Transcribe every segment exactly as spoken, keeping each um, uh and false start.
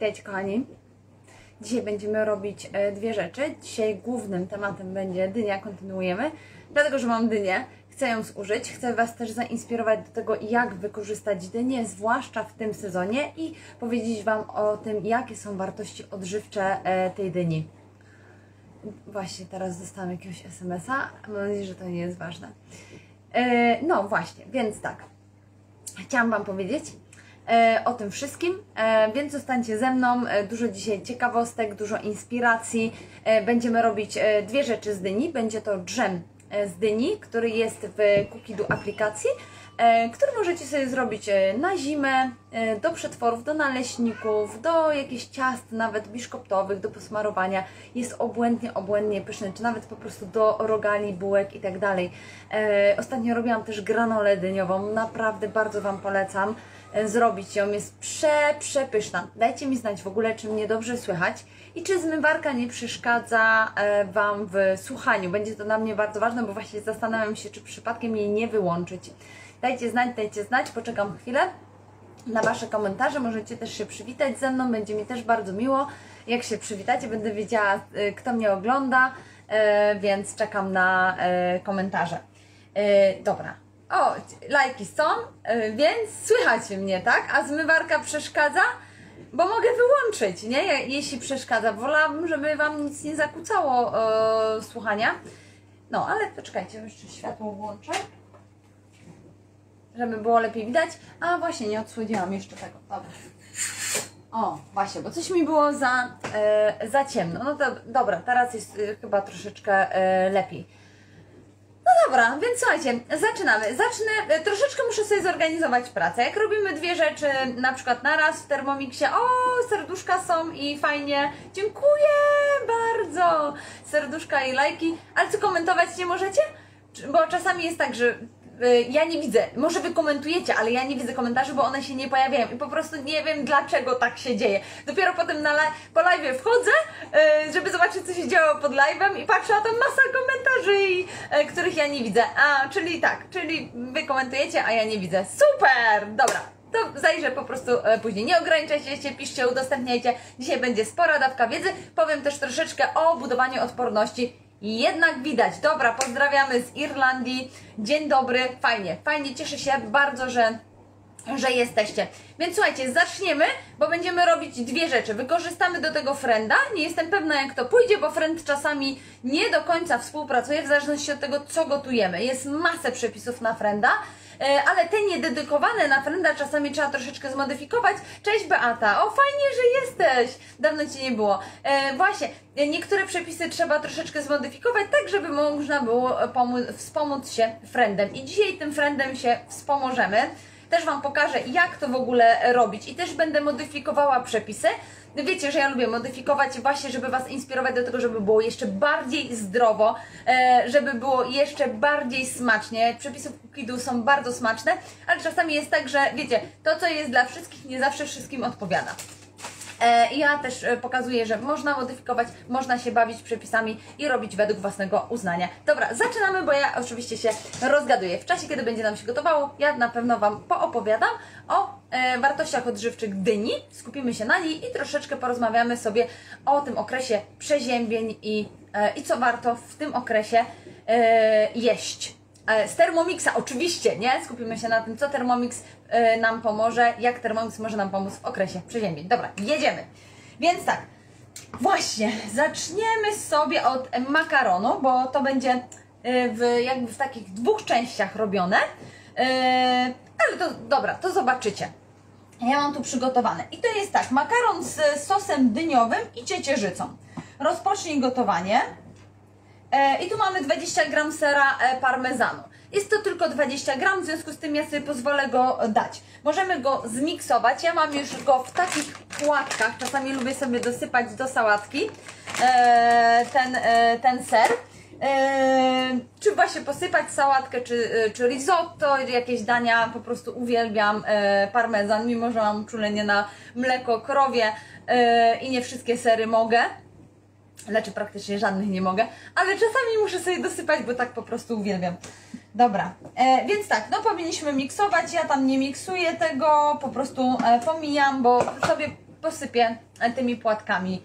Witajcie kochani. Dzisiaj będziemy robić dwie rzeczy. Dzisiaj głównym tematem będzie dynia, kontynuujemy, dlatego że mam dynię, chcę ją zużyć, chcę Was też zainspirować do tego, jak wykorzystać dynię, zwłaszcza w tym sezonie, i powiedzieć Wam o tym, jakie są wartości odżywcze tej dyni. Właśnie teraz dostałam jakiegoś es em es a, mam nadzieję, że to nie jest ważne. No właśnie, więc tak, chciałam Wam powiedzieć o tym wszystkim, więc zostańcie ze mną. Dużo dzisiaj ciekawostek, dużo inspiracji. Będziemy robić dwie rzeczy z dyni. Będzie to dżem z dyni, który jest w Cookido aplikacji, który możecie sobie zrobić na zimę, do przetworów, do naleśników, do jakichś ciast, nawet biszkoptowych, do posmarowania. Jest obłędnie, obłędnie pyszny, czy nawet po prostu do rogali, bułek i tak dalej. Ostatnio robiłam też granolę dyniową, naprawdę bardzo Wam polecam zrobić ją, jest prze, przepyszna. Dajcie mi znać w ogóle, czy mnie dobrze słychać i czy zmywarka nie przeszkadza Wam w słuchaniu. Będzie to dla mnie bardzo ważne, bo właśnie zastanawiam się, czy przypadkiem jej nie wyłączyć. Dajcie znać, dajcie znać, poczekam chwilę na Wasze komentarze. Możecie też się przywitać ze mną, będzie mi też bardzo miło, jak się przywitacie, będę wiedziała, kto mnie ogląda, więc czekam na komentarze. Dobra. O, lajki są, więc słychać mnie, tak? A zmywarka przeszkadza? Bo mogę wyłączyć, nie? Jeśli przeszkadza. Wolałabym, żeby Wam nic nie zakłócało e, słuchania. No, ale poczekajcie, jeszcze światło włączę, żeby było lepiej widać. A właśnie, nie odsłodziłam jeszcze tego. Dobra. O, właśnie, bo coś mi było za, e, za ciemno. No to dobra, teraz jest e, chyba troszeczkę e, lepiej. No dobra, więc słuchajcie, zaczynamy. Zacznę, troszeczkę muszę sobie zorganizować pracę. Jak robimy dwie rzeczy na przykład naraz w Thermomixie, o, serduszka są i fajnie, dziękuję bardzo, serduszka i lajki, ale co, komentować nie możecie? Bo czasami jest tak, że ja nie widzę, może Wy komentujecie, ale ja nie widzę komentarzy, bo one się nie pojawiają i po prostu nie wiem, dlaczego tak się dzieje. Dopiero potem na live, po live wchodzę, żeby zobaczyć, co się działo pod live'em, i patrzę, a tam masa komentarzy, i, których ja nie widzę. A, czyli tak, czyli Wy komentujecie, a ja nie widzę. Super! Dobra. To zajrzę po prostu później. Nie ograniczajcie się, piszcie, udostępniajcie. Dzisiaj będzie spora dawka wiedzy. Powiem też troszeczkę o budowaniu odporności. Jednak widać. Dobra, pozdrawiamy z Irlandii. Dzień dobry. Fajnie, fajnie. Cieszę się bardzo, że, że jesteście. Więc słuchajcie, zaczniemy, bo będziemy robić dwie rzeczy. Wykorzystamy do tego Frienda. Nie jestem pewna, jak to pójdzie, bo Friend czasami nie do końca współpracuje, w zależności od tego, co gotujemy. Jest masę przepisów na Frienda, ale te niededykowane na Frienda czasami trzeba troszeczkę zmodyfikować. Cześć Beata, o fajnie, że jesteś, dawno Cię nie było. E, właśnie, niektóre przepisy trzeba troszeczkę zmodyfikować, tak żeby można było pomóc, wspomóc się Friendem. I dzisiaj tym Friendem się wspomożemy. Też Wam pokażę, jak to w ogóle robić, i też będę modyfikowała przepisy. Wiecie, że ja lubię modyfikować właśnie, żeby Was inspirować do tego, żeby było jeszcze bardziej zdrowo, żeby było jeszcze bardziej smacznie. Przepisy w Cookido są bardzo smaczne, ale czasami jest tak, że wiecie, to, co jest dla wszystkich, nie zawsze wszystkim odpowiada. Ja też pokazuję, że można modyfikować, można się bawić przepisami i robić według własnego uznania. Dobra, zaczynamy, bo ja oczywiście się rozgaduję. W czasie, kiedy będzie nam się gotowało, ja na pewno Wam poopowiadam o e, wartościach odżywczych dyni, skupimy się na niej i troszeczkę porozmawiamy sobie o tym okresie przeziębień i, e, i co warto w tym okresie e, jeść. Z Thermomixa oczywiście, nie? Skupimy się na tym, co Thermomix y, nam pomoże, jak Thermomix może nam pomóc w okresie przeziębień. Dobra, jedziemy. Więc tak, właśnie, zaczniemy sobie od makaronu, bo to będzie y, w, jakby w takich dwóch częściach robione. Y, ale to, dobra, to zobaczycie. Ja mam tu przygotowane. I to jest tak, makaron z sosem dyniowym i ciecierzycą. Rozpocznij gotowanie. I tu mamy dwadzieścia gram sera parmezanu. Jest to tylko dwadzieścia gram, w związku z tym ja sobie pozwolę go dać. Możemy go zmiksować. Ja mam już go w takich płatkach. Czasami lubię sobie dosypać do sałatki ten, ten ser. Czy właśnie posypać sałatkę, czy, czy risotto, jakieś dania. Po prostu uwielbiam parmezan, mimo że mam uczulenie na mleko krowie i nie wszystkie sery mogę. Znaczy praktycznie żadnych nie mogę, ale czasami muszę sobie dosypać, bo tak po prostu uwielbiam. Dobra, e, więc tak, no powinniśmy miksować, ja tam nie miksuję tego, po prostu e, pomijam, bo sobie posypię tymi płatkami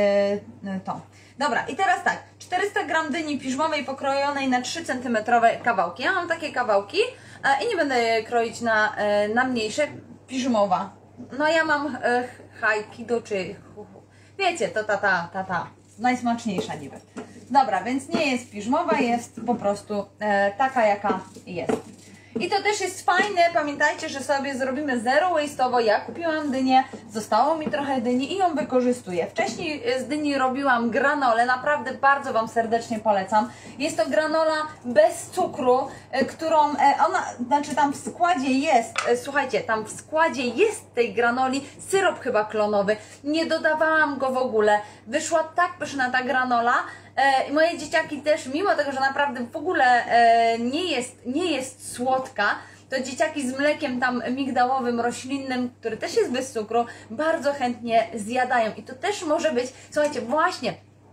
e, to. Dobra, i teraz tak, czterysta gram dyni piżmowej pokrojonej na trzy centymetrowe kawałki. Ja mam takie kawałki e, i nie będę je kroić na, e, na mniejsze. Piżmowa. No ja mam e, haikido, czy wiecie, to ta, ta, ta, ta, najsmaczniejsza niby. Dobra, więc nie jest piżmowa, jest po prostu e, taka, jaka jest. I to też jest fajne, pamiętajcie, że sobie zrobimy zero waste'owo. Ja kupiłam dynię, zostało mi trochę dyni i ją wykorzystuję. Wcześniej z dyni robiłam granolę, naprawdę bardzo Wam serdecznie polecam. Jest to granola bez cukru, którą ona, znaczy tam w składzie jest, słuchajcie, tam w składzie jest tej granoli syrop chyba klonowy. Nie dodawałam go w ogóle. Wyszła tak pyszna ta granola. E, moje dzieciaki też, mimo tego, że naprawdę w ogóle e, nie jest, nie jest słodka, to dzieciaki z mlekiem tam migdałowym, roślinnym, który też jest bez cukru, bardzo chętnie zjadają. I to też może być, słuchajcie, właśnie.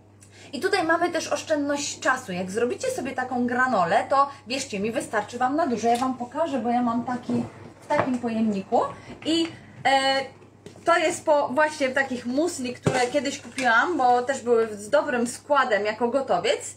I tutaj mamy też oszczędność czasu. Jak zrobicie sobie taką granolę, to wierzcie mi, wystarczy Wam na dużo. Ja Wam pokażę, bo ja mam taki w takim pojemniku i e, to jest po właśnie takich musli, które kiedyś kupiłam, bo też były z dobrym składem jako gotowiec.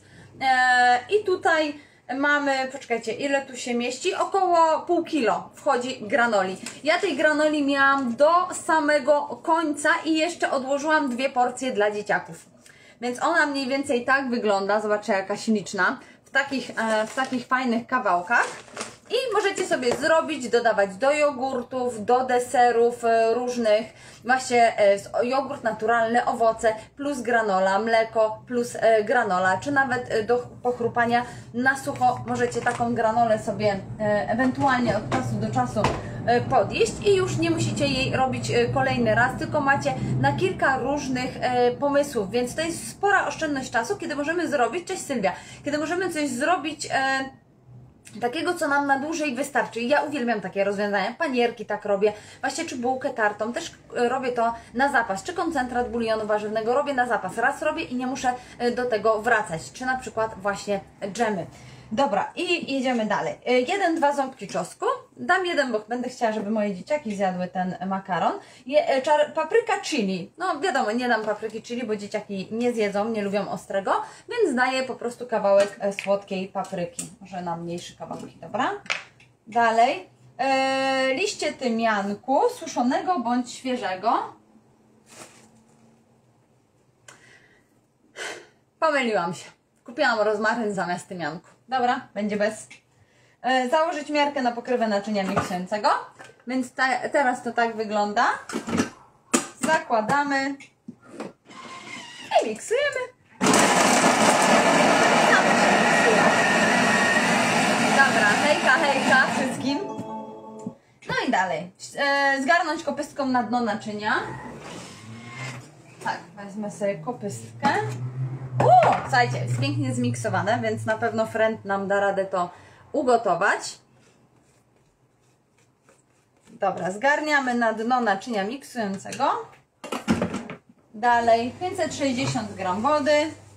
E, I tutaj mamy, poczekajcie, ile tu się mieści? Około pół kilo wchodzi granoli. Ja tej granoli miałam do samego końca i jeszcze odłożyłam dwie porcje dla dzieciaków. Więc ona mniej więcej tak wygląda, zobaczcie jaka śliczna, w takich, e, w takich fajnych kawałkach. I możecie sobie zrobić, dodawać do jogurtów, do deserów e, różnych, właśnie e, jogurt naturalny, owoce, plus granola, mleko, plus e, granola, czy nawet e, do pochrupania na sucho możecie taką granolę sobie e, ewentualnie od czasu do czasu e, podjeść i już nie musicie jej robić e, kolejny raz, tylko macie na kilka różnych e, pomysłów, więc to jest spora oszczędność czasu, kiedy możemy zrobić, cześć Sylwia, kiedy możemy coś zrobić e, takiego, co nam na dłużej wystarczy. Ja uwielbiam takie rozwiązania, panierki tak robię, właśnie czy bułkę tartą, też robię to na zapas, czy koncentrat bulionu warzywnego robię na zapas, raz robię i nie muszę do tego wracać, czy na przykład właśnie dżemy. Dobra, i jedziemy dalej. Jeden, dwa ząbki czosnku. Dam jeden, bo będę chciała, żeby moje dzieciaki zjadły ten makaron. Je, czar, papryka chili. No wiadomo, nie dam papryki chili, bo dzieciaki nie zjedzą, nie lubią ostrego, więc daję po prostu kawałek słodkiej papryki. Może na mniejsze kawałki, dobra? Dalej. E, liście tymianku, suszonego bądź świeżego. Pomyliłam się. Kupiłam rozmaryn zamiast tymianku. Dobra, będzie bez. E, założyć miarkę na pokrywę naczynia miksującego. Więc te, teraz to tak wygląda. Zakładamy i miksujemy. Dobra, hejka, hejka wszystkim. No i dalej. E, zgarnąć kopystką na dno naczynia. Tak, wezmę sobie kopystkę. O, słuchajcie, jest pięknie zmiksowane, więc na pewno friend nam da radę to ugotować. Dobra, zgarniamy na dno naczynia miksującego. Dalej pięćset sześćdziesiąt gram wody.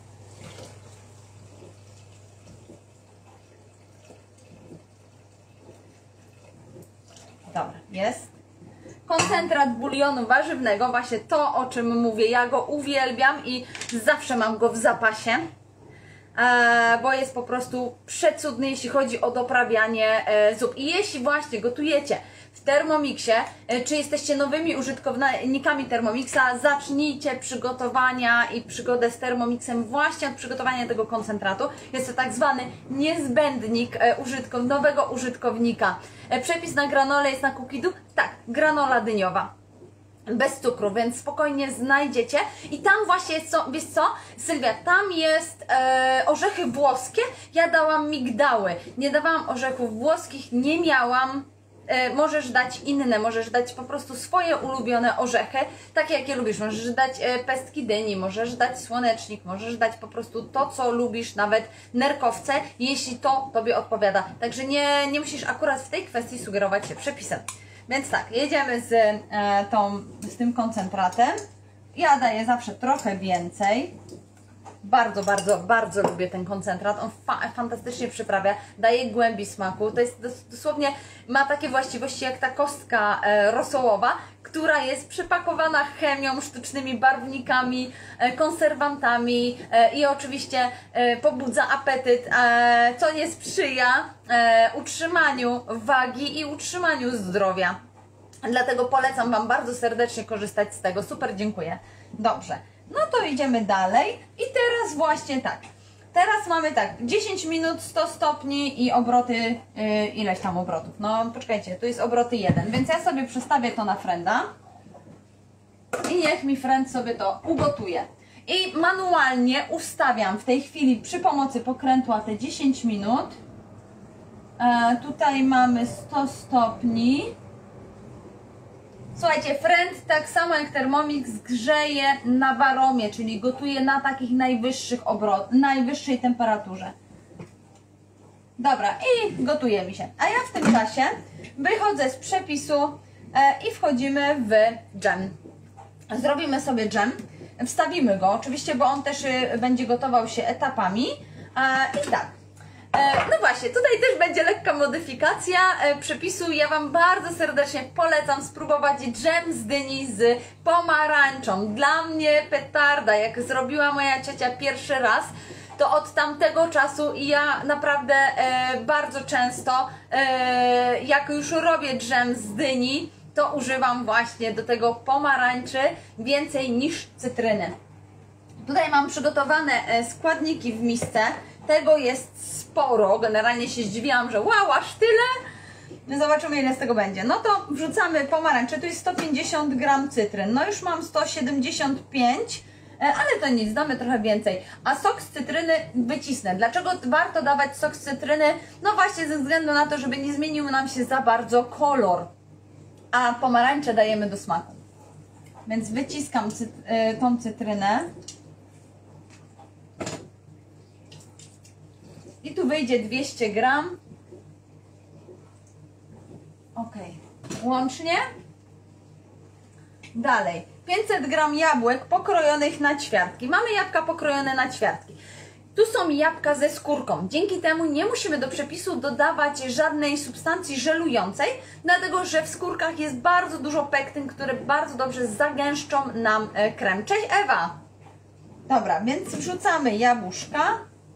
Dobra, jest. Koncentrat bulionu warzywnego, właśnie to, o czym mówię, ja go uwielbiam i zawsze mam go w zapasie, e, bo jest po prostu przecudny, jeśli chodzi o doprawianie e, zup. I jeśli właśnie gotujecie w Thermomixie, e, czy jesteście nowymi użytkownikami Thermomixa, zacznijcie przygotowania i przygodę z Thermomixem właśnie od przygotowania tego koncentratu. Jest to tak zwany niezbędnik e, użytkow nowego użytkownika. E, przepis na granolę jest na Cookidu. Tak, granola dyniowa. Bez cukru, więc spokojnie znajdziecie. I tam właśnie jest, co, wiesz co, Sylwia, tam jest e, orzechy włoskie. Ja dałam migdały. Nie dawałam orzechów włoskich, nie miałam. E, możesz dać inne, możesz dać po prostu swoje ulubione orzechy, takie jakie lubisz. Możesz dać e, pestki dyni, możesz dać słonecznik, możesz dać po prostu to, co lubisz, nawet nerkowce, jeśli to Tobie odpowiada. Także nie, nie musisz akurat w tej kwestii sugerować się przepisem. Więc tak, jedziemy z, e, tą, z tym koncentratem. Ja daję zawsze trochę więcej. Bardzo, bardzo, bardzo lubię ten koncentrat. On fa fantastycznie przyprawia, daje głębi smaku. To jest dosłownie, ma takie właściwości jak ta kostka e, rosołowa, która jest przypakowana chemią, sztucznymi barwnikami, konserwantami i oczywiście pobudza apetyt, co nie sprzyja utrzymaniu wagi i utrzymaniu zdrowia. Dlatego polecam Wam bardzo serdecznie korzystać z tego. Super, dziękuję. Dobrze, no to idziemy dalej i teraz właśnie tak. Teraz mamy tak, dziesięć minut, sto stopni i obroty, yy, ileś tam obrotów. No poczekajcie, tu jest obroty jeden, więc ja sobie przestawię to na frenda i niech mi friend sobie to ugotuje. I manualnie ustawiam w tej chwili przy pomocy pokrętła te dziesięć minut. E, tutaj mamy sto stopni. Słuchajcie, friend tak samo jak Thermomix grzeje na waromie, czyli gotuje na takich najwyższych obrotach, najwyższej temperaturze. Dobra, i gotuje mi się. A ja w tym czasie wychodzę z przepisu e, i wchodzimy w dżem. Zrobimy sobie dżem, wstawimy go oczywiście, bo on też y, będzie gotował się etapami. E, I tak. No właśnie, tutaj też będzie lekka modyfikacja przepisu. Ja Wam bardzo serdecznie polecam spróbować dżem z dyni z pomarańczą. Dla mnie petarda, jak zrobiła moja ciocia pierwszy raz, to od tamtego czasu ja naprawdę e, bardzo często, e, jak już robię dżem z dyni, to używam właśnie do tego pomarańczy więcej niż cytryny. Tutaj mam przygotowane składniki w misce. Tego jest sporo. Generalnie się zdziwiłam, że wow, aż tyle. Zobaczymy, ile z tego będzie. No to wrzucamy pomarańcze. Tu jest sto pięćdziesiąt gram cytryn. No już mam sto siedemdziesiąt pięć, ale to nic, damy trochę więcej. A sok z cytryny wycisnę. Dlaczego warto dawać sok z cytryny? No właśnie ze względu na to, żeby nie zmienił nam się za bardzo kolor. A pomarańcze dajemy do smaku. Więc wyciskam cyt tą cytrynę. I tu wyjdzie dwieście gram. Ok. Łącznie. Dalej. pięćset gram jabłek pokrojonych na ćwiartki. Mamy jabłka pokrojone na ćwiartki. Tu są jabłka ze skórką. Dzięki temu nie musimy do przepisu dodawać żadnej substancji żelującej, dlatego że w skórkach jest bardzo dużo pektyn, które bardzo dobrze zagęszczą nam krem. Cześć Ewa! Dobra, więc wrzucamy jabłuszka.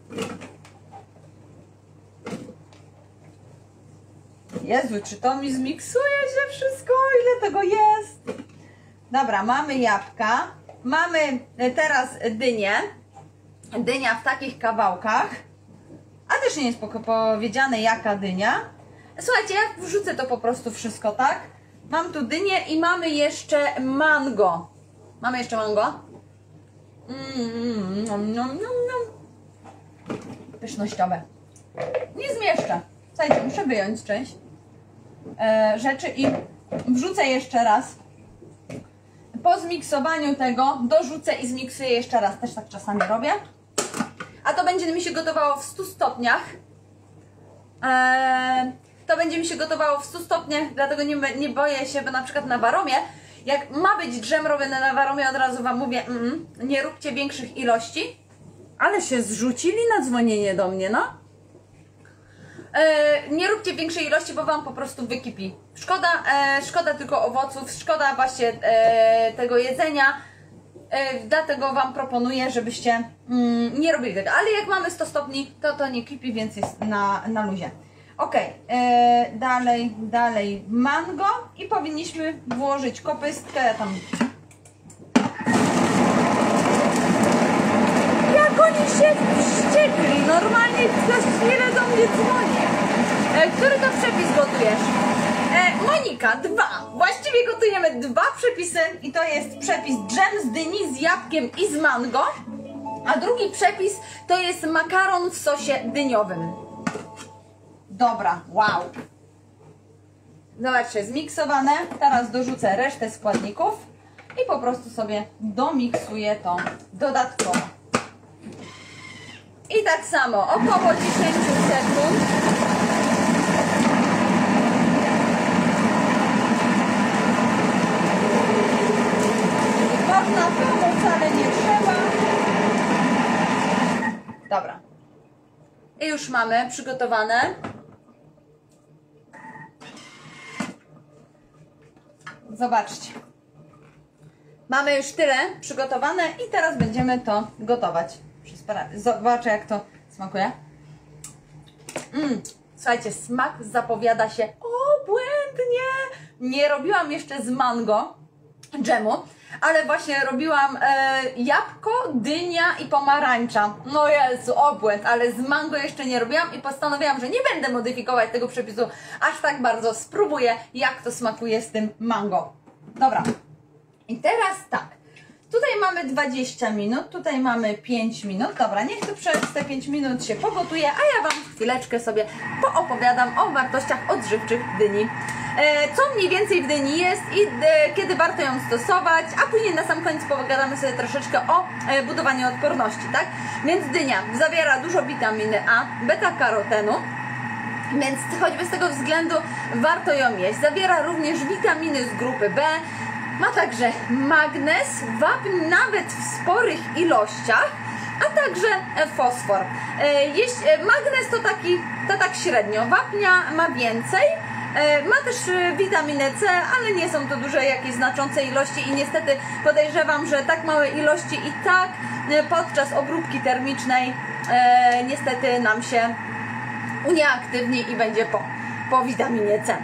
Jezu, czy to mi zmiksuje się wszystko? Ile tego jest? Dobra, mamy jabłka. Mamy teraz dynię. Dynia w takich kawałkach. A też nie jest powiedziane jaka dynia. Słuchajcie, ja wrzucę to po prostu wszystko, tak? Mam tu dynię i mamy jeszcze mango. Mamy jeszcze mango? Mm, nom, nom, nom, nom. Pysznościowe. Nie zmieszczę. Słuchajcie, muszę wyjąć część e, rzeczy i wrzucę jeszcze raz. Po zmiksowaniu tego dorzucę i zmiksuję jeszcze raz. Też tak czasami robię. A to będzie mi się gotowało w stu stopniach. E, to będzie mi się gotowało w stu stopniach, dlatego nie, nie boję się, bo na przykład na waromie, jak ma być dżem robiony na waromie, od razu Wam mówię, mm, nie róbcie większych ilości. Ale się zrzucili na dzwonienie do mnie, no. E, nie róbcie większej ilości, bo Wam po prostu wykipi. Szkoda, e, szkoda tylko owoców, szkoda właśnie e, tego jedzenia. E, dlatego Wam proponuję, żebyście mm, nie robili tego. Ale jak mamy sto stopni, to to nie kipi, więc jest na, na luzie. Ok, e, dalej, dalej mango i powinniśmy włożyć kopystkę tam. Jak oni się wściekli, normalnie ktoś chwilę do mnie dzwoni. E, który to przepis gotujesz? E, Monika, dwa. Właściwie gotujemy dwa przepisy i to jest przepis dżem z dyni z jabłkiem i z mango, a drugi przepis to jest makaron w sosie dyniowym. Dobra, wow. Zobaczcie, zmiksowane. Teraz dorzucę resztę składników i po prostu sobie domiksuję to dodatkowo. I tak samo, około dziesięć sekund. Można pomóc, ale nie trzeba. Dobra. I już mamy przygotowane. zobaczcie. Mamy już tyle przygotowane i teraz będziemy to gotować. Zobaczę, jak to smakuje. Mm, słuchajcie, smak zapowiada się obłędnie. Nie robiłam jeszcze z mango dżemu, ale właśnie robiłam e, jabłko, dynia i pomarańcza. No Jezu, obłęd, ale z mango jeszcze nie robiłam i postanowiłam, że nie będę modyfikować tego przepisu aż tak bardzo. Spróbuję, jak to smakuje z tym mango. Dobra. I teraz tak. Tutaj mamy dwadzieścia minut, tutaj mamy pięć minut. Dobra, niech to przez te pięć minut się pogotuje, a ja Wam chwileczkę sobie poopowiadam o wartościach odżywczych dyni. Co mniej więcej w dyni jest i kiedy warto ją stosować, a później na sam koniec pogadamy sobie troszeczkę o budowaniu odporności, tak? Więc dynia zawiera dużo witaminy A, beta-karotenu, więc choćby z tego względu warto ją jeść. Zawiera również witaminy z grupy B, ma także magnez, wapń nawet w sporych ilościach, a także fosfor. Jeść, magnez to taki, to tak średnio, wapnia ma więcej. Ma też witaminę C, ale nie są to duże jakieś znaczące ilości i niestety podejrzewam, że tak małe ilości i tak podczas obróbki termicznej e, niestety nam się unieaktywni i będzie po, po witaminie C.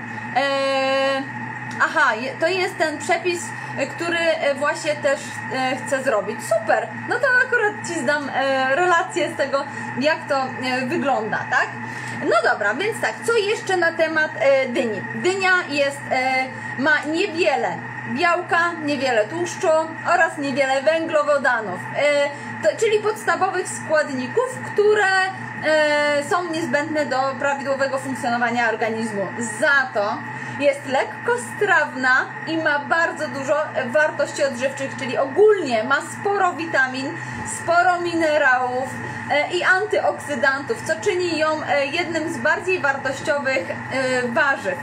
E, aha, to jest ten przepis, który właśnie też e, chcę zrobić. Super! No to akurat Ci zdam e, relację z tego, jak to e, wygląda, tak? No dobra, więc tak, co jeszcze na temat e, dyni? Dynia jest, e, ma niewiele białka, niewiele tłuszczu oraz niewiele węglowodanów, e, to, czyli podstawowych składników, które e, są niezbędne do prawidłowego funkcjonowania organizmu. Za to jest lekko strawna i ma bardzo dużo wartości odżywczych, czyli ogólnie ma sporo witamin, sporo minerałów i antyoksydantów, co czyni ją jednym z bardziej wartościowych warzyw.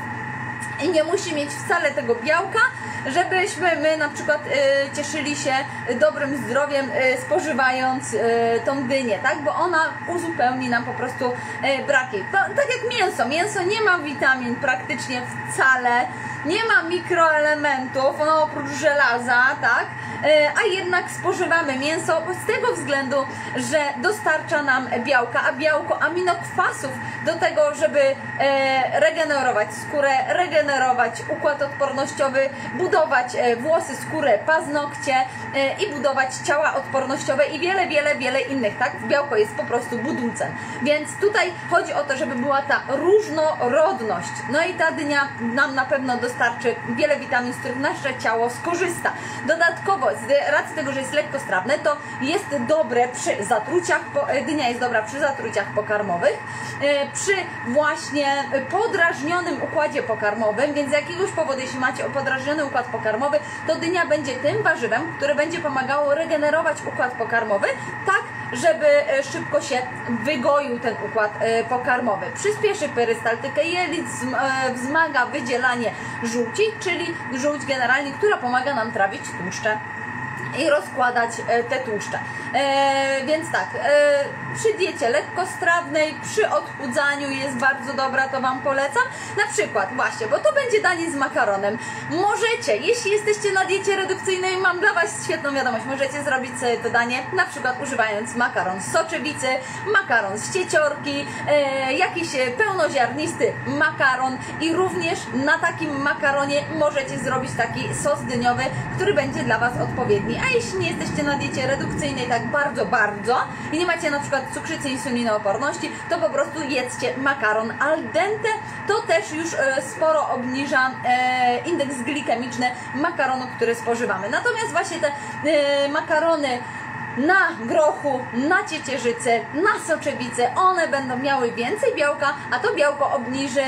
I nie musi mieć wcale tego białka, żebyśmy my na przykład y, cieszyli się dobrym zdrowiem y, spożywając y, tą dynię, tak? Bo ona uzupełni nam po prostu y, braki. To, tak jak mięso. Mięso nie ma witamin praktycznie wcale, nie ma mikroelementów, no oprócz żelaza, tak? A jednak spożywamy mięso z tego względu, że dostarcza nam białka, a białko aminokwasów do tego, żeby regenerować skórę, regenerować układ odpornościowy, budować włosy, skórę, paznokcie i budować ciała odpornościowe i wiele, wiele, wiele innych, tak? Białko jest po prostu budulcem. Więc tutaj chodzi o to, żeby była ta różnorodność. No i ta dynia nam na pewno dostarczy wiele witamin, z których nasze ciało skorzysta. Dodatkowo z racji tego, że jest lekkostrawne, to jest dobre przy zatruciach, dynia jest dobra przy zatruciach pokarmowych, przy właśnie podrażnionym układzie pokarmowym, więc z jakiegoś powodu, jeśli macie podrażniony układ pokarmowy, to dynia będzie tym warzywem, które będzie pomagało regenerować układ pokarmowy, tak, żeby szybko się wygoił ten układ pokarmowy. Przyspieszy perystaltykę jelit, wzmaga wydzielanie żółci, czyli żółć generalnie, która pomaga nam trawić tłuszcze i rozkładać te tłuszcze. E, więc tak, e, przy diecie lekkostrawnej, przy odchudzaniu jest bardzo dobra, to Wam polecam. Na przykład właśnie, bo to będzie danie z makaronem. Możecie, jeśli jesteście na diecie redukcyjnej, mam dla Was świetną wiadomość, możecie zrobić sobie to danie, na przykład używając makaron z soczewicy, makaron z cieciorki, e, jakiś pełnoziarnisty makaron i również na takim makaronie możecie zrobić taki sos dyniowy, który będzie dla Was odpowiedni. A jeśli nie jesteście na diecie redukcyjnej tak bardzo, bardzo i nie macie na przykład cukrzycy, insulinooporności, to po prostu jedzcie makaron al dente. To też już e, sporo obniża e, indeks glikemiczny makaronu, który spożywamy. Natomiast właśnie te e, makarony na grochu, na ciecierzycy, na soczewicy, one będą miały więcej białka, a to białko obniży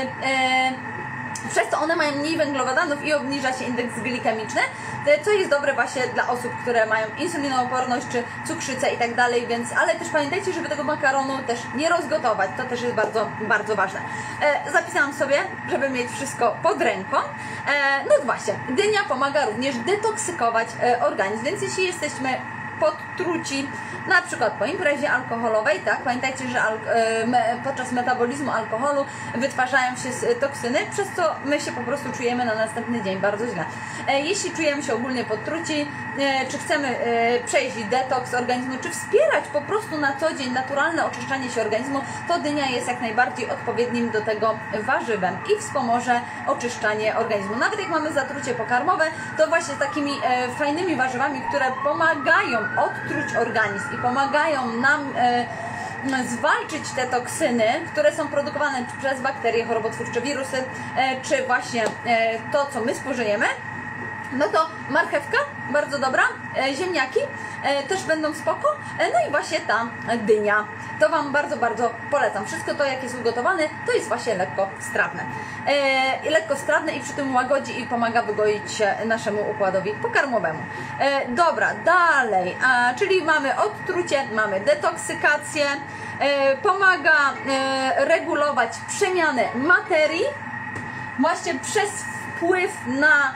e, przez to one mają mniej węglowodanów i obniża się indeks glikemiczny, co jest dobre właśnie dla osób, które mają insulinooporność czy cukrzycę i tak dalej, więc, ale też pamiętajcie, żeby tego makaronu też nie rozgotować, to też jest bardzo, bardzo ważne. E, zapisałam sobie, żeby mieć wszystko pod ręką. E, no właśnie, dynia pomaga również detoksykować e, organizm, więc jeśli jesteśmy podtruci, na przykład po imprezie alkoholowej, tak? Pamiętajcie, że al me podczas metabolizmu alkoholu wytwarzają się toksyny, przez co my się po prostu czujemy na następny dzień bardzo źle. E, jeśli czujemy się ogólnie podtruci, e, czy chcemy e, przejść detoks organizmu, czy wspierać po prostu na co dzień naturalne oczyszczanie się organizmu, to dynia jest jak najbardziej odpowiednim do tego warzywem i wspomoże oczyszczanie organizmu. Nawet jak mamy zatrucie pokarmowe, to właśnie z takimi e, fajnymi warzywami, które pomagają odtruć organizm i pomagają nam e, zwalczyć te toksyny, które są produkowane przez bakterie, chorobotwórcze, wirusy, e, czy właśnie e, to, co my spożyjemy, no to marchewka, bardzo dobra, e, ziemniaki e, też będą spoko, e, no i właśnie ta dynia. To Wam bardzo, bardzo polecam. Wszystko to, jak jest ugotowane, to jest właśnie lekko strawne. E, lekko strawne i przy tym łagodzi i pomaga wygoić się naszemu układowi pokarmowemu. E, dobra, dalej, a, czyli mamy odtrucie, mamy detoksykację, e, pomaga e, regulować przemianę materii, właśnie przez wpływ na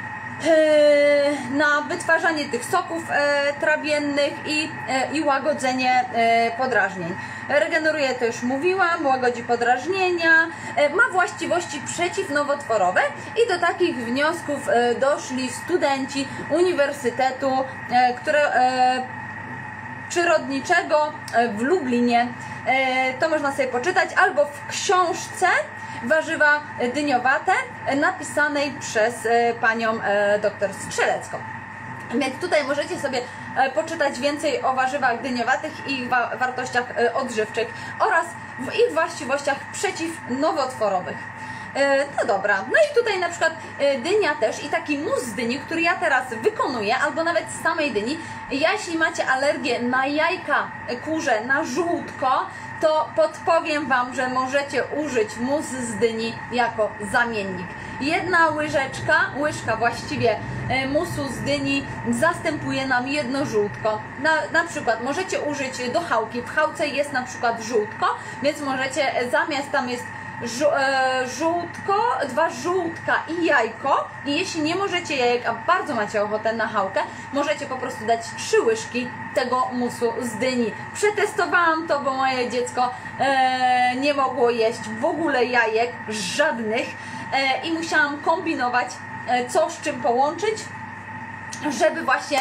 na wytwarzanie tych soków e, trawiennych i, e, i łagodzenie e, podrażnień. Regeneruje, to już mówiłam, łagodzi podrażnienia, e, ma właściwości przeciwnowotworowe i do takich wniosków e, doszli studenci Uniwersytetu e, które, e, Przyrodniczego e, w Lublinie. E, to można sobie poczytać albo w książce Warzywa dyniowate, napisanej przez panią dr Strzelecką. Więc tutaj możecie sobie poczytać więcej o warzywach dyniowatych i ich wa wartościach odżywczych oraz w ich właściwościach przeciwnowotworowych. No dobra, no i tutaj na przykład dynia też i taki mus z dyni, który ja teraz wykonuję, albo nawet z samej dyni. Jeśli macie alergię na jajka kurze, na żółtko, to podpowiem Wam, że możecie użyć mus z dyni jako zamiennik. Jedna łyżeczka, łyżka właściwie musu z dyni zastępuje nam jedno żółtko. Na, na przykład możecie użyć do chałki, w chałce jest na przykład żółtko, więc możecie zamiast tam jest Żu e, żółtko, dwa żółtka i jajko i jeśli nie możecie jajek, a bardzo macie ochotę na chałkę, możecie po prostu dać trzy łyżki tego musu z dyni. Przetestowałam to, bo moje dziecko e, nie mogło jeść w ogóle jajek, żadnych e, i musiałam kombinować, e, co z czym połączyć, żeby właśnie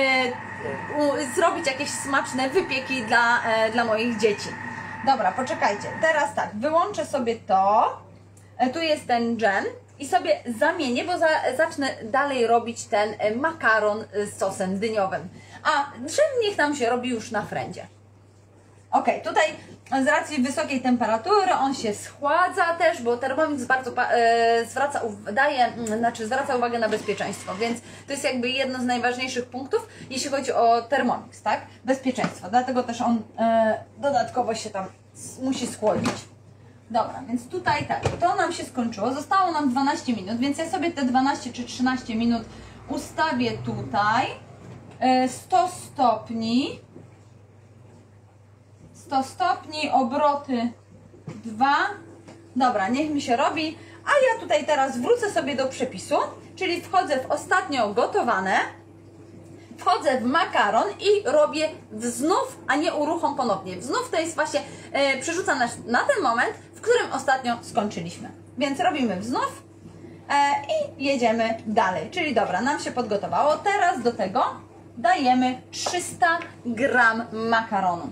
e, u, zrobić jakieś smaczne wypieki dla, e, dla moich dzieci. Dobra, poczekajcie, teraz tak, wyłączę sobie to, tu jest ten dżem i sobie zamienię, bo za, zacznę dalej robić ten makaron z sosem dyniowym, a dżem niech nam się robi już na frędzie. Ok, tutaj z racji wysokiej temperatury on się schładza też, bo Thermomix bardzo e, zwraca, daje, znaczy zwraca uwagę na bezpieczeństwo, więc to jest jakby jedno z najważniejszych punktów, jeśli chodzi o Thermomix, tak? Bezpieczeństwo, dlatego też on e, dodatkowo się tam musi schłodzić. Dobra, więc tutaj tak, to nam się skończyło, zostało nam dwanaście minut, więc ja sobie te dwanaście czy trzynaście minut ustawię tutaj, e, sto stopni, sto stopni, obroty dwa. Dobra, niech mi się robi. A ja tutaj teraz wrócę sobie do przepisu, czyli wchodzę w ostatnio gotowane, wchodzę w makaron i robię wznów, a nie uruchom ponownie. Wznów to jest właśnie, e, przerzuca nas na ten moment, w którym ostatnio skończyliśmy. Więc robimy wznów e, i jedziemy dalej. Czyli dobra, nam się podgotowało. Teraz do tego dajemy trzysta gram makaronu.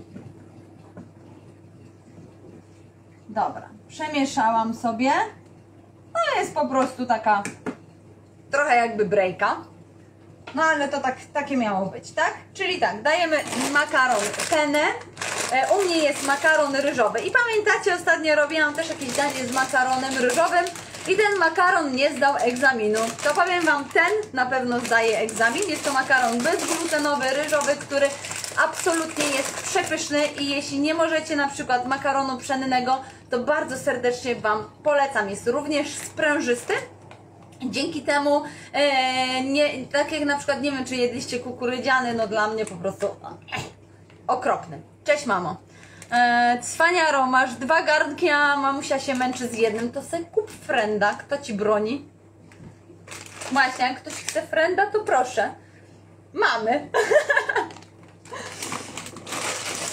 Dobra, przemieszałam sobie. No jest po prostu taka trochę jakby brejka. No ale to tak, takie miało być, tak? Czyli tak, dajemy makaron penne. E, u mnie jest makaron ryżowy. I pamiętacie, ostatnio robiłam też jakieś danie z makaronem ryżowym i ten makaron nie zdał egzaminu. To powiem Wam, ten na pewno zdaje egzamin. Jest to makaron bezglutenowy, ryżowy, który absolutnie jest przepyszny i jeśli nie możecie na przykład makaronu pszennego, to bardzo serdecznie Wam polecam. Jest również sprężysty. Dzięki temu, e, nie, tak jak na przykład, nie wiem czy jedliście kukurydziany, no dla mnie po prostu e, okropny. Cześć mamo. E, cwaniaro, masz dwa garnki, a mamusia się męczy z jednym, to se kup frenda, kto Ci broni? Właśnie, jak ktoś chce frenda, to proszę. Mamy.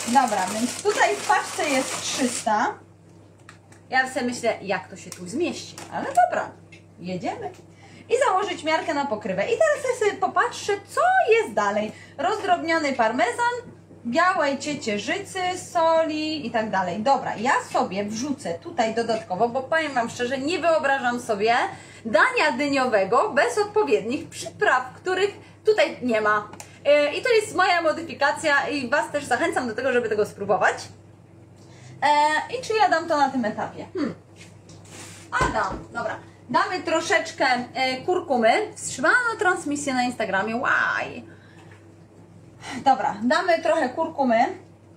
Dobra, więc tutaj w paczce jest trzysta. Ja sobie myślę, jak to się tu zmieści, ale dobra, jedziemy. I założyć miarkę na pokrywę. I teraz ja sobie popatrzę, co jest dalej. Rozdrobniony parmezan, białej ciecierzycy, soli i tak dalej. Dobra, ja sobie wrzucę tutaj dodatkowo, bo powiem Wam szczerze, nie wyobrażam sobie dania dyniowego bez odpowiednich przypraw, których tutaj nie ma. I to jest moja modyfikacja i Was też zachęcam do tego, żeby tego spróbować. I czy ja dam to na tym etapie? Hmm. A dam, dobra. Damy troszeczkę kurkumy. Wstrzymano transmisję na Instagramie. Łaj. Dobra, damy trochę kurkumy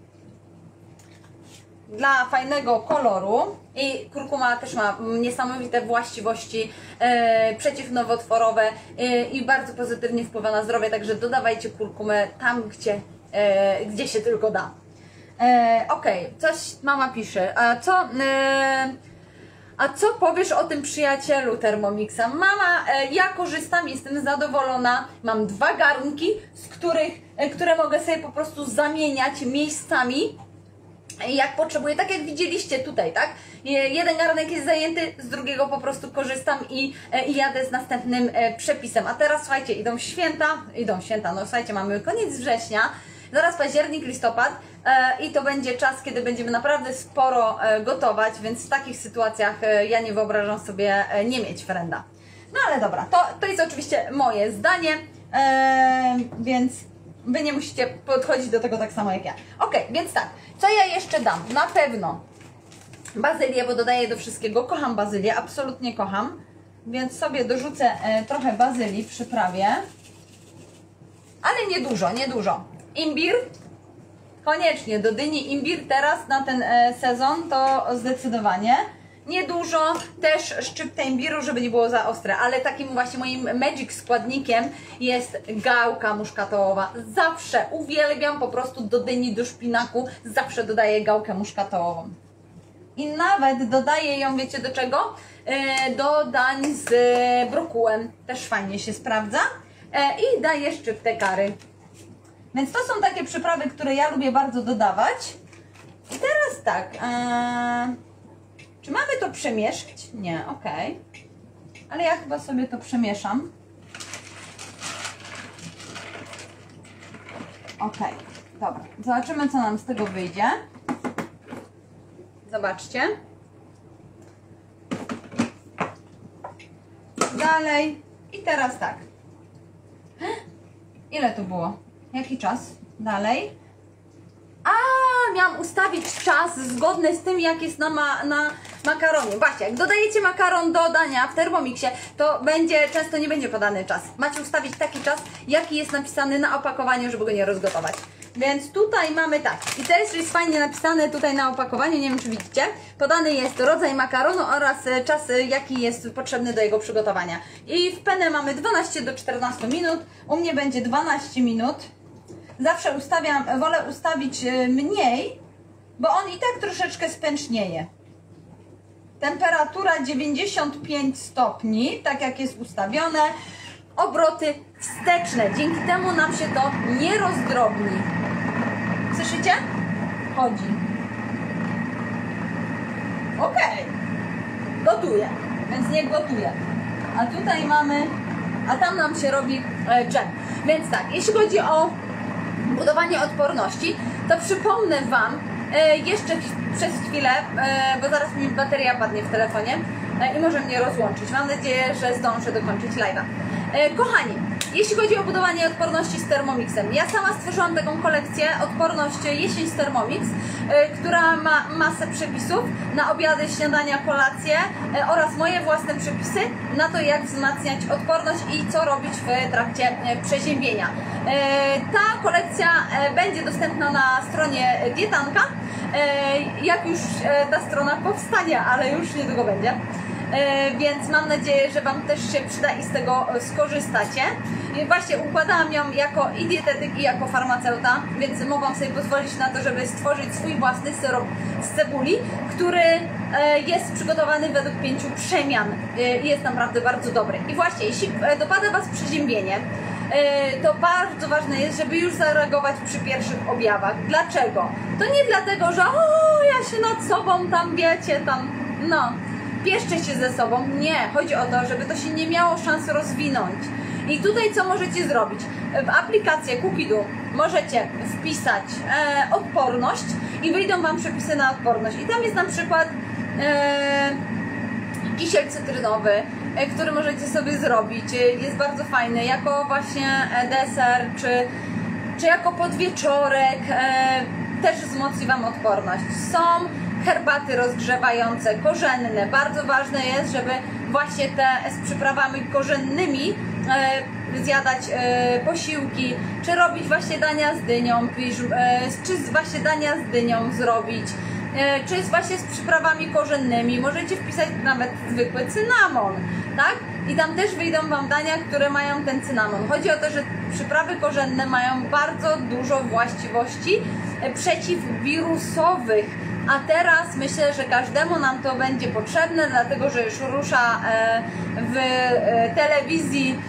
dla fajnego koloru. I kurkuma też ma niesamowite właściwości e, przeciwnowotworowe e, i bardzo pozytywnie wpływa na zdrowie, także dodawajcie kurkumę tam, gdzie, e, gdzie się tylko da. E, Okej, okay. Coś mama pisze. A co, e, a co powiesz o tym przyjacielu Thermomixa? Mama, e, ja korzystam, jestem zadowolona. Mam dwa garnki, z których, e, które mogę sobie po prostu zamieniać miejscami, jak potrzebuję, tak jak widzieliście tutaj, tak? Jeden garnek jest zajęty, z drugiego po prostu korzystam i, i jadę z następnym przepisem. A teraz słuchajcie, idą święta, idą święta, no słuchajcie, mamy koniec września, zaraz październik, listopad e, i to będzie czas, kiedy będziemy naprawdę sporo e, gotować, więc w takich sytuacjach e, ja nie wyobrażam sobie e, nie mieć frenda. No ale dobra, to, to jest oczywiście moje zdanie, e, więc Wy nie musicie podchodzić do tego tak samo jak ja. Ok, więc tak, co ja jeszcze dam? Na pewno bazylię, bo dodaję do wszystkiego. Kocham bazylię, absolutnie kocham. Więc sobie dorzucę e, trochę bazylii w przyprawie. Ale nie dużo, nie dużo. Imbir. Koniecznie do dyni imbir teraz na ten e, sezon to zdecydowanie. Niedużo, też szczyptę imbiru, żeby nie było za ostre, ale takim właśnie moim magic składnikiem jest gałka muszkatołowa. Zawsze uwielbiam po prostu do dyni, do szpinaku, zawsze dodaję gałkę muszkatołową. I nawet dodaję ją, wiecie do czego? E, do dań z brokułem, też fajnie się sprawdza. E, I daję szczyptę kary. Więc to są takie przyprawy, które ja lubię bardzo dodawać. I teraz tak... E, Czy mamy to przemieszać? Nie, ok. Ale ja chyba sobie to przemieszam. Ok, dobra. Zobaczymy, co nam z tego wyjdzie. Zobaczcie. Dalej. I teraz tak. Ile tu było? Jaki czas? Dalej. A, miałam ustawić czas zgodny z tym, jak jest na, ma, na makaronie. Właśnie, jak dodajecie makaron do dania w Thermomixie, to będzie, często nie będzie podany czas. Macie ustawić taki czas, jaki jest napisany na opakowaniu, żeby go nie rozgotować. Więc tutaj mamy tak. I też jest fajnie napisane tutaj na opakowaniu, nie wiem czy widzicie. Podany jest rodzaj makaronu oraz czas, jaki jest potrzebny do jego przygotowania. I w penę mamy dwanaście do czternastu minut. U mnie będzie dwanaście minut. Zawsze ustawiam, wolę ustawić mniej, bo on i tak troszeczkę spęcznieje. Temperatura dziewięćdziesiąt pięć stopni, tak jak jest ustawione. Obroty wsteczne, dzięki temu nam się to nie rozdrobni. Słyszycie? Chodzi. Ok. Gotuje, więc nie gotuje. A tutaj mamy, a tam nam się robi dżem. Więc tak, jeśli chodzi o budowanie odporności, to przypomnę Wam e, jeszcze przez chwilę, e, bo zaraz mi bateria padnie w telefonie e, i może mnie rozłączyć. Mam nadzieję, że zdążę dokończyć live'a. E, kochani, jeśli chodzi o budowanie odporności z Thermomixem, ja sama stworzyłam taką kolekcję Odporność Jesień z Thermomix, e, która ma masę przepisów na obiady, śniadania, kolacje e, oraz moje własne przepisy na to, jak wzmacniać odporność i co robić w trakcie e, przeziębienia. E, ta kolekcja e, będzie dostępna na stronie Dietanka, e, jak już e, ta strona powstanie, ale już niedługo będzie. E, więc mam nadzieję, że Wam też się przyda i z tego skorzystacie. I właśnie układałam ją jako i dietetyk, i jako farmaceuta, więc mogłam sobie pozwolić na to, żeby stworzyć swój własny syrop z cebuli, który e, jest przygotowany według pięciu przemian i e, jest naprawdę bardzo dobry. I właśnie, jeśli dopada Was przeziębienie, to bardzo ważne jest, żeby już zareagować przy pierwszych objawach. Dlaczego? To nie dlatego, że o, ja się nad sobą tam, wiecie, tam, no, pieszczę się ze sobą. Nie, chodzi o to, żeby to się nie miało szans rozwinąć. I tutaj co możecie zrobić? W aplikację Cupidu możecie wpisać e, odporność i wyjdą Wam przepisy na odporność. I tam jest na przykład e, kisiel cytrynowy, e, który możecie sobie zrobić. Jest bardzo fajny, jako właśnie deser, czy, czy jako podwieczorek. E, też wzmocni Wam odporność. Są herbaty rozgrzewające, korzenne. Bardzo ważne jest, żeby właśnie te z przyprawami korzennymi e, zjadać e, posiłki, czy robić właśnie dania z dynią, e, czy właśnie dania z dynią zrobić, e, czy właśnie z przyprawami korzennymi. Możecie wpisać nawet zwykły cynamon, tak? I tam też wyjdą Wam dania, które mają ten cynamon. Chodzi o to, że przyprawy korzenne mają bardzo dużo właściwości przeciwwirusowych. A teraz myślę, że każdemu nam to będzie potrzebne, dlatego że już rusza w telewizji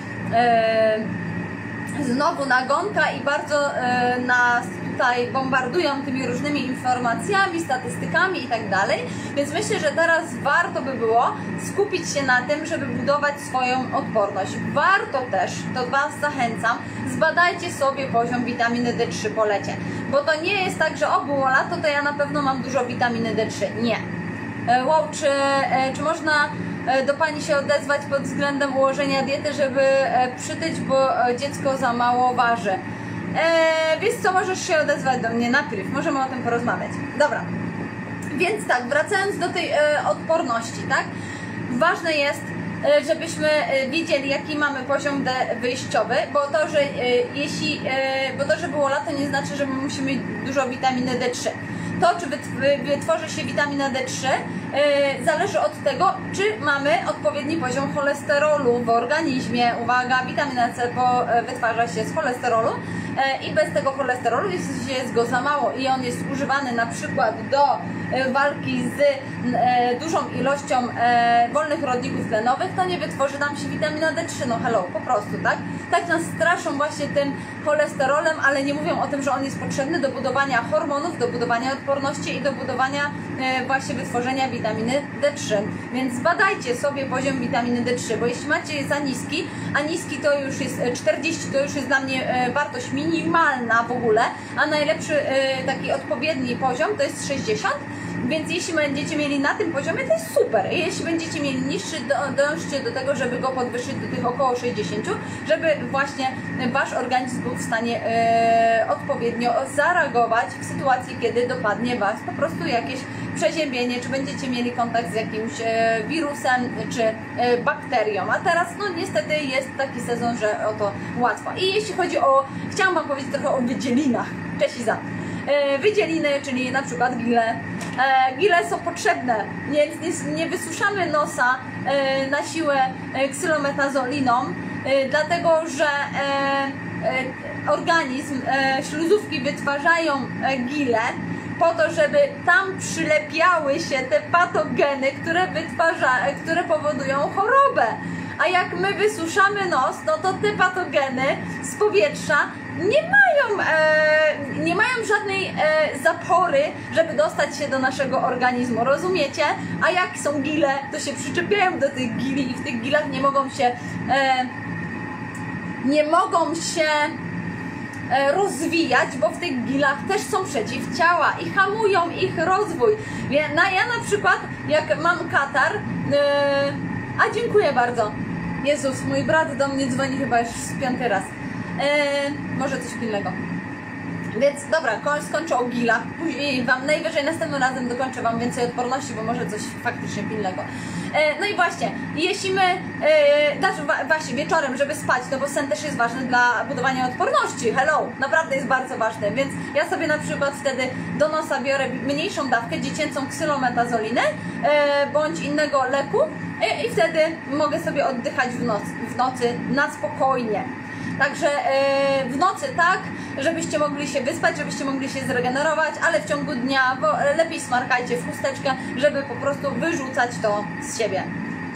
znowu nagonka i bardzo nas tutaj bombardują tymi różnymi informacjami, statystykami i tak dalej, więc myślę, że teraz warto by było skupić się na tym, żeby budować swoją odporność. Warto też, to Was zachęcam, zbadajcie sobie poziom witaminy D trzy po lecie, bo to nie jest tak, że o, było lato, to ja na pewno mam dużo witaminy D trzy. Nie. Wow, czy, czy można do Pani się odezwać pod względem ułożenia diety, żeby przytyć, bo dziecko za mało waży? Eee, wiesz co, możesz się odezwać do mnie na priv, możemy o tym porozmawiać. Dobra, więc tak, wracając do tej e, odporności, tak? Ważne jest, e, żebyśmy e, wiedzieli, jaki mamy poziom D wyjściowy, bo to, że e, jeśli, e, bo to, że było lato, nie znaczy, że my musimy mieć dużo witaminy D trzy. To, czy wytworzy się witamina D trzy, yy, zależy od tego, czy mamy odpowiedni poziom cholesterolu w organizmie. Uwaga, witamina C po, wytwarza się z cholesterolu yy, i bez tego cholesterolu, jeśli jest go za mało i on jest używany na przykład do yy, walki z yy, dużą ilością yy, wolnych rodników tlenowych, to nie wytworzy nam się witamina D trzy. No hello, po prostu, tak? Tak nas straszą właśnie tym cholesterolem, ale nie mówią o tym, że on jest potrzebny do budowania hormonów, do budowania odporności i do budowania e, właśnie wytworzenia witaminy D trzy. Więc zbadajcie sobie poziom witaminy D trzy, bo jeśli macie za niski, a niski to już jest czterdzieści, to już jest dla mnie e, wartość minimalna w ogóle, a najlepszy e, taki odpowiedni poziom to jest sześćdziesiąt. Więc jeśli będziecie mieli na tym poziomie, to jest super. Jeśli będziecie mieli niższy, dążcie do tego, żeby go podwyższyć do tych około sześćdziesięciu, żeby właśnie Wasz organizm był w stanie e, odpowiednio zareagować w sytuacji, kiedy dopadnie Was po prostu jakieś przeziębienie, czy będziecie mieli kontakt z jakimś e, wirusem, czy e, bakterią. A teraz, no niestety jest taki sezon, że o to łatwo. I jeśli chodzi o, chciałam Wam powiedzieć trochę o wydzielinach. Cześć Iza. Wydzieliny, czyli na przykład gile. Gile są potrzebne, więc nie, nie wysuszamy nosa na siłę ksylometazolinną, dlatego że organizm, śluzówki wytwarzają gile po to, żeby tam przylepiały się te patogeny, które, wytwarza, które powodują chorobę. A jak my wysuszamy nos, no to te patogeny z powietrza nie mają, e, nie mają żadnej e, zapory, żeby dostać się do naszego organizmu, rozumiecie? A jak są gile, to się przyczepiają do tych gili i w tych gilach nie mogą się e, nie mogą się e, rozwijać, bo w tych gilach też są przeciwciała i hamują ich rozwój. No, ja na przykład, jak mam katar, e, a dziękuję bardzo. Jezus, mój brat do mnie dzwoni chyba już z piąty raz. Eee, może coś pilnego. Więc dobra, skończę o gilach. Później Wam najwyżej następnym razem dokończę Wam więcej odporności, bo może coś faktycznie pilnego. Eee, no i właśnie, jeśli my, eee, znaczy właśnie wieczorem, żeby spać, no bo sen też jest ważny dla budowania odporności. Hello, naprawdę jest bardzo ważny. Więc ja sobie na przykład wtedy do nosa biorę mniejszą dawkę, dziecięcą ksylometazolinę, eee, bądź innego leku eee, i wtedy mogę sobie oddychać w, noc, w nocy na spokojnie. Także yy, w nocy tak, żebyście mogli się wyspać, żebyście mogli się zregenerować, ale w ciągu dnia bo lepiej smarkajcie w chusteczkę, żeby po prostu wyrzucać to z siebie.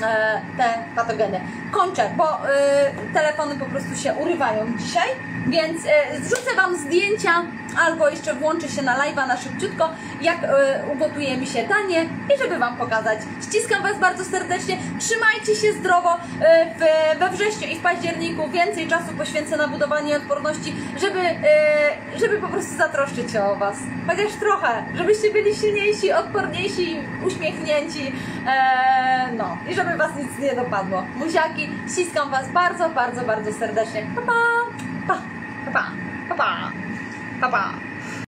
e, te patogeny. Kończę, bo e, telefony po prostu się urywają dzisiaj, więc e, zrzucę Wam zdjęcia albo jeszcze włączę się na live'a na szybciutko, jak e, ugotuje mi się danie i żeby Wam pokazać. Ściskam Was bardzo serdecznie, trzymajcie się zdrowo. E, w, we wrześniu i w październiku więcej czasu poświęcę na budowanie odporności, żeby, e, żeby po prostu zatroszczyć się o Was. Chociaż trochę, żebyście byli silniejsi, odporniejsi, uśmiechnięci, e, no i żeby Was nic nie dopadło. Buziaki, ściskam Was bardzo, bardzo, bardzo serdecznie. Pa, pa, pa, pa, pa, pa, pa, pa.